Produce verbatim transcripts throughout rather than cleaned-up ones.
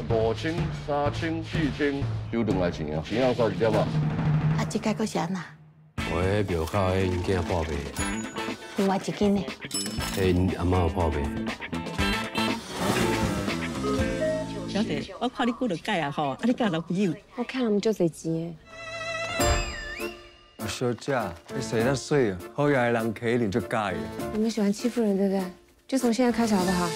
五千、三千、四千，收两来钱啊，钱啊三一点啊。 啊，这个搁是安那？ 我迄庙口迄因囝破病， 另外一斤呢？ 迄因阿嬷破病。 小姐，我看你过得改啊吼，啊你交男朋友？ 我看他们就侪钱诶。 小姐，你睡得水啊？好野的人客一定就介意。 你们喜欢欺负人，对不对？就从现在开始好不好？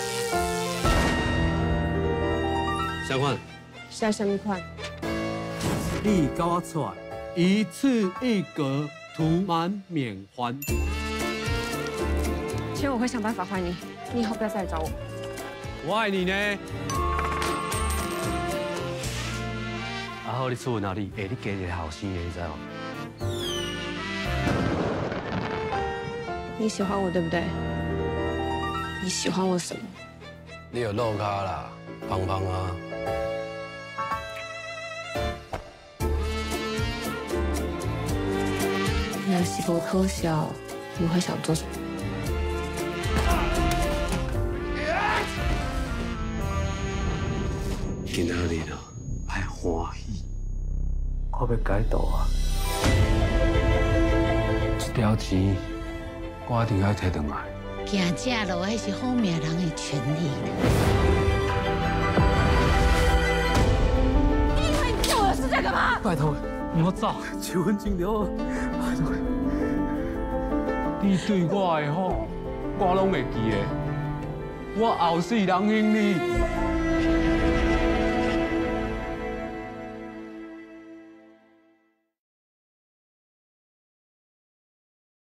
啥款？ 下什么款？ 你跟我出来，一次一格，涂满免还。 钱我会想办法还你，你以后不要再来找我。 我爱你呢。 啊好，你厝哪里？哎，你家一个后生的，你知道吗？ 你喜欢我对不对？你喜欢我什么？ 你有肉咖啦，胖胖啊。 那是否偷笑？你会想做什么？ 今仔日啊，爱欢喜，我要改道啊！这条钱，我一定要摕回来。 行正路还是好命人的权利呢。 你以为你做我的是这个吗？ 拜托，唔好走，求婚金了，拜托。你对我的好，我拢会记的。我后世人兄你。